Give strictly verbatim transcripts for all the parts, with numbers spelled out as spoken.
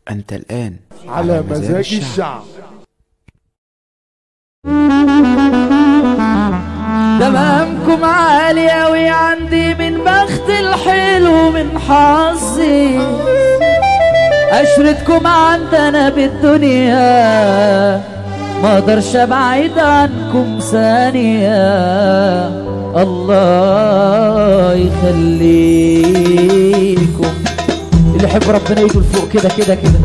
أنت الآن على مزاج الشعب. تمامكم عالي اوي عندي من بخت الحلو من حظي، عشرتكم عندنا بالدنيا ما اقدرش ابعد عنكم ثانية. الله يخليكم. اللي يحب ربنا يقول فوق كده كده كده.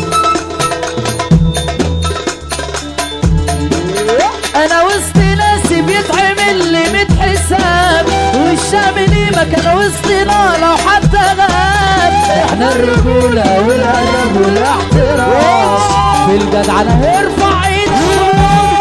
انا وسط ناسي بيتعمل لي ميت حساب، والشامل مكان وسطنا لو حتى غاب. احنا الرجولة والادب والاحترام في الجدعنة ارفع ايدك،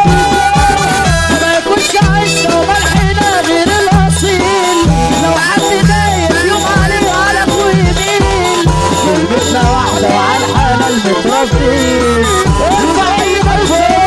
ما يكونش عشرة وملحنا غير الاصيل. لو حد داير يوم عليه وعلى اخوه يميل، كلمتنا واحدة وعلى الحالة المتربين. ارفع ايدك فوق.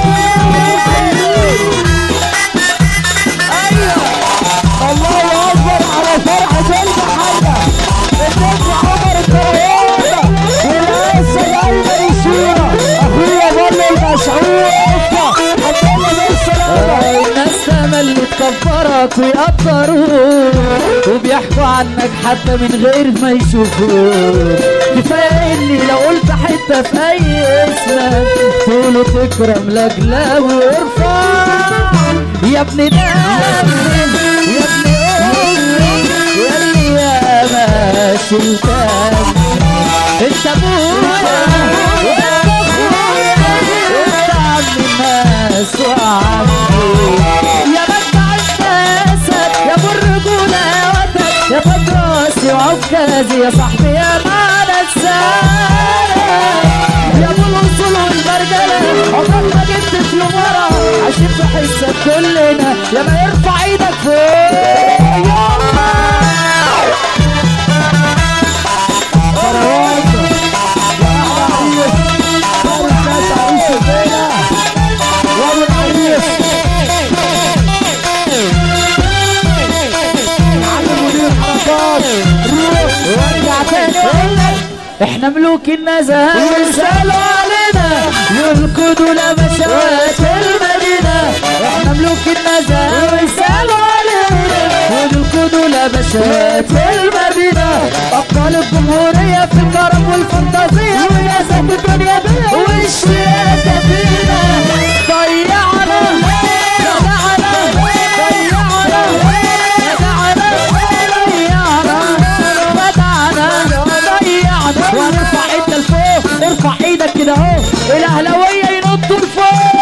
الله اكبر على فرحة المحلة. النجم عمر الكروانة والقاسة دايما يشيرة اخويا ظل المسعود عبدالله بالسلامة. الناس تملي تكبرك ويقدروك وبيحكوا عنك حتى من غير ما يشوفوك. كفاية اني لو قلت حتة في اي اسمك تقولوا تكرم لاجله وارفع يا ابن دم يا ابن امي ياللي يا ما شلتك. انت ابويا وانت اخويا انت عم الناس وعمي يا مجدع الناسك يا ابو الرجوله يا وطن يا فدراسي وعكازي يا صاحبي يا معنى السنه يا ابو الوصول والبرجله. عمرك ما جبت فلو ورا عشان في حسك كلنا يا ما يرفع ايدك فوق. احنا ملوك النزاهة ويسألوا علينا يركضوا لمشاوات المدينة. احنا ملوك النزاهة ويسألوا علينا يركضوا لمشاوات المدينة. أبطال الجمهورية في الكرم والفانتازية وناسة الدنيا بينا والشياكة فينا. ضيعنا ضيعنا ضيعنا ضيعنا وارفع ايدك لفوق. ارفع ايدك كده اهو. الاهلاويه ينطوا لفوق.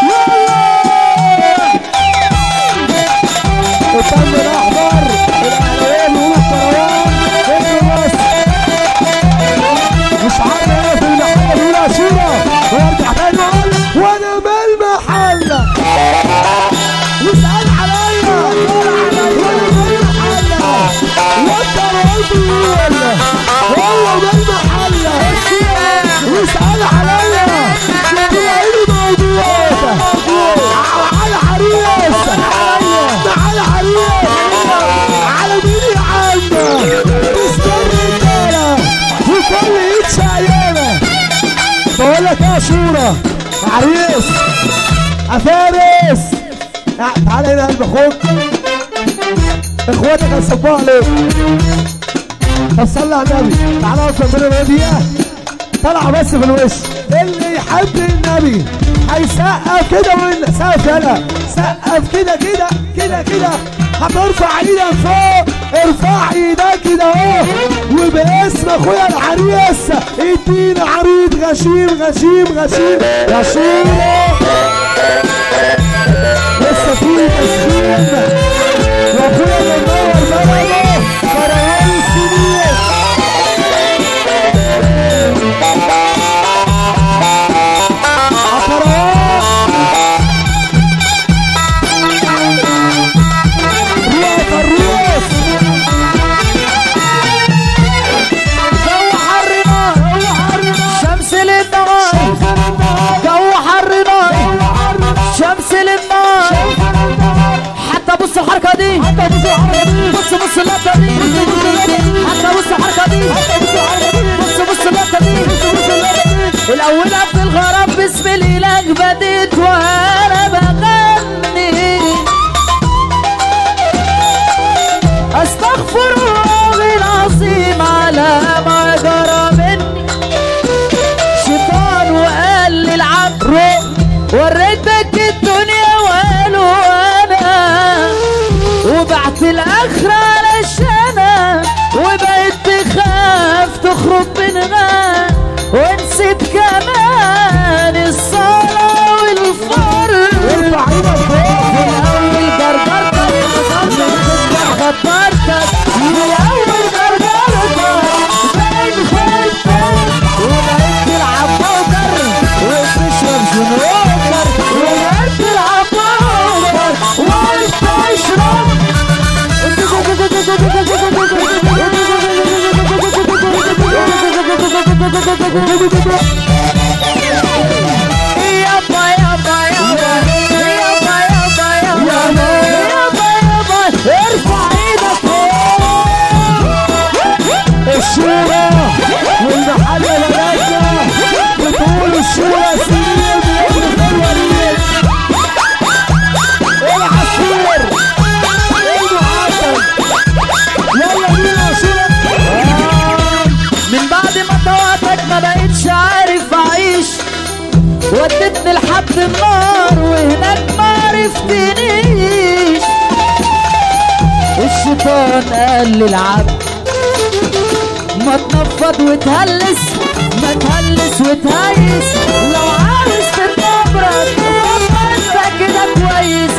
الطن الاحمر الاهلاويه بيقولوا الكروان اسم مصر مش عارف ايه في المحله بيقولوا عشيره. وارجع تاني اقول وانا بالمحله واسال عليا وانا بالمحله وانت قلبي ولا هو بالمحله واسأل عليا تلاقيني موجود على حريص على حريص على مين يا عم تسكر رجاله وكل ايد شقيانه. بقول لك ايه يا شورى عريس يا فارس تعالى هنا قلب اخوك اخواتك هيصبوا عليك. طب صلي على النبي تعالى اقف جنبنا دقيقه طلع بس في الوش. اللي يحب النبي هيسقف كده وين سقف يلا سقف كده كده كده كده. هترفع ايدك فوق ارفع ايدك كده اهو وباسم اخويا العريس ادينا عريض غشيم غشيم غشيم غشيم. لسه في تسليم واخويا منور بلده كروان السنين. بص الحركه دي بص بص بديت وانا بغني استغفر الله العظيم على ما جرى مني. شيطان وقال لي العب وريتك الدنيا وقالوا انا وبعت الاخرة علشانها وبقيت تخاف تخرج منها ونسيت كمان الصلاة والفرض. ارفع ايدك فوق. من اول جرجرتك خبرتك من اول جرجرتك بقيت خدتك وبقيت تلعب بوكر وبتشرب جنوبر وبقيت تلعب بوكر وبتشرب يابا يابا يابا يابا يابا يابا يابا يابا ارفع ايدك فوق. الشورى والمحلة لغاية بتقول الشورى سنين بيجري في الوريد. العصير المعسل يلا بينا يا شورى. من بعد ما طوعتك ما بقتش عارف اعيش ودتني لحد النار وهناك ما عرفتنيش. الشيطان قال لي العب ما تنفض وتهلس ما تهلس وتهيس لو عاوز تتنبرد تبقى انت كده كويس.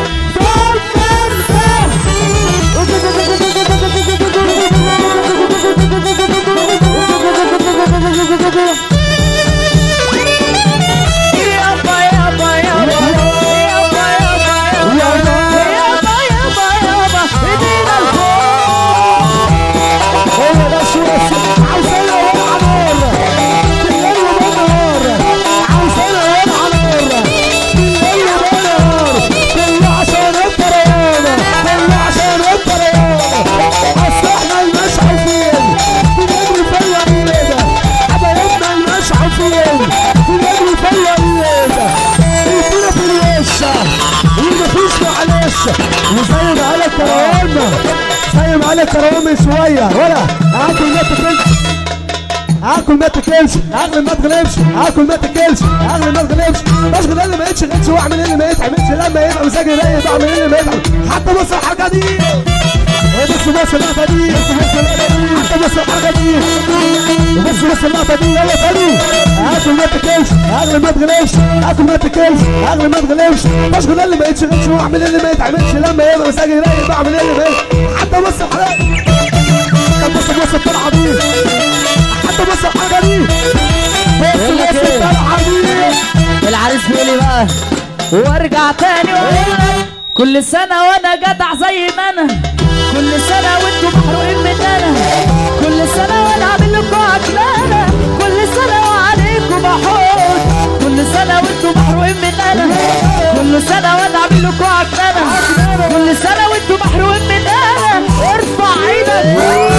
وزي ما قالك كرامة زي ما قالك كرامة شوية ولا اكل ما تاكلش اكل ما تاكلش اغلب ما تغلبش اكل ما تاكلش اغلب ما تغلبش بشغل اللي ما يتشغلش واعمل اللي ما يتعملش لما يبقى مزاجي رايق بعمل اللي ما يتعمل. حتى بص الحركة دي بص بص اللقطة دي حتى بص الحركة دي بص بص اللقطة دي يلا تاني. اكل ما تاكلش اغلب ما تغلبش اكل ما تاكلش اغلب ما تغلبش بشغل اللي ما يتشغلش واعمل اللي ما يتعملش لما يبقى مزاجي رايق بعمل اللي ما يتعمل. حتى بص الحركة حتى بص بص الطلعة دي حتى بص الحركة دي بص بص الطلعة دي. العريس بيقول لي بقى وارجع تاني واقول لك كل سنة وانا جدع زي ما انا كل سنة وانتوا محروقين من انا كل سنة وانا عامل لكم عجلانة كل سنة وعليكم بحوط كل سنة وانتوا محروقين من انا كل سنة وانا عامل لكم عجلانة كل سنة وانتوا محروقين من انا. ارفع ايدك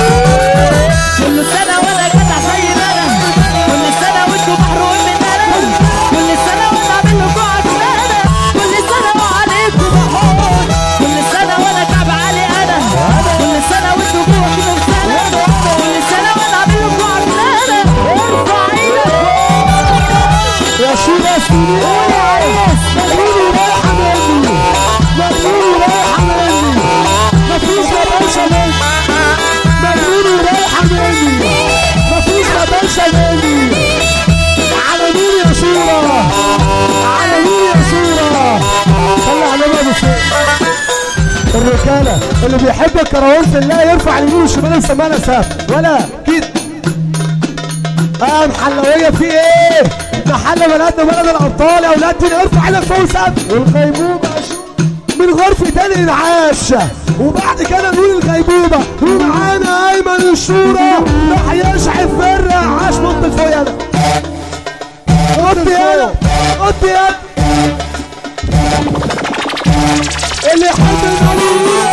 كل سنة وانا جدع زي ما انا كل سنة وانتوا محروقين من انا كل سنة وانا عامل لكم عجلانة كل سنة وعليكم بحوط كل سنة وانا تعب علي انا كل سنة وانتوا جوه كده سنة كل سنة وانا عامل لكم عجلانة. ارفع ايدك يا شيخ سنين مجنوني رايحة مني مجنوني رايحة مني مفيش يا باشا مني مجنوني رايحة مني مفيش يا باشا مني. على مين يا شورى على مين يا شورى صلي على النبي يا شيخ. الرجالة اللي بيحب الكراويل في الله يرفع اليمين والشمال ويسمعنا سقف ولا كده. اه محلوية في ايه؟ محل بلدنا بلد الابطال يا اولاد دي. ارفع ايدك فوق سقف والغيبوبة من غرفة تاني انعاش وبعد كده نقول الغيبوبة ومعانا ايمن الشورى راح يشعل في الرعاش. نط فوق يلا نط يلا نط يلا اللي يحب المالية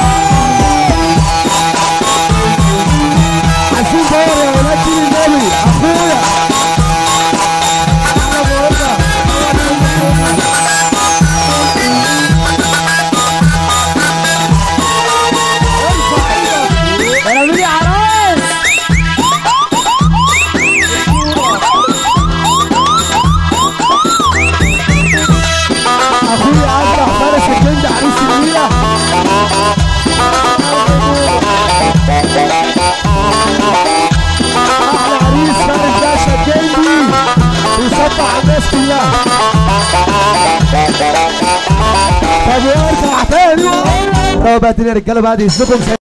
عايزين دور يا ولاد دين النبي اخويا احنا بقولنا روق بقى الدنيا يا رجاله بعد اذنكم.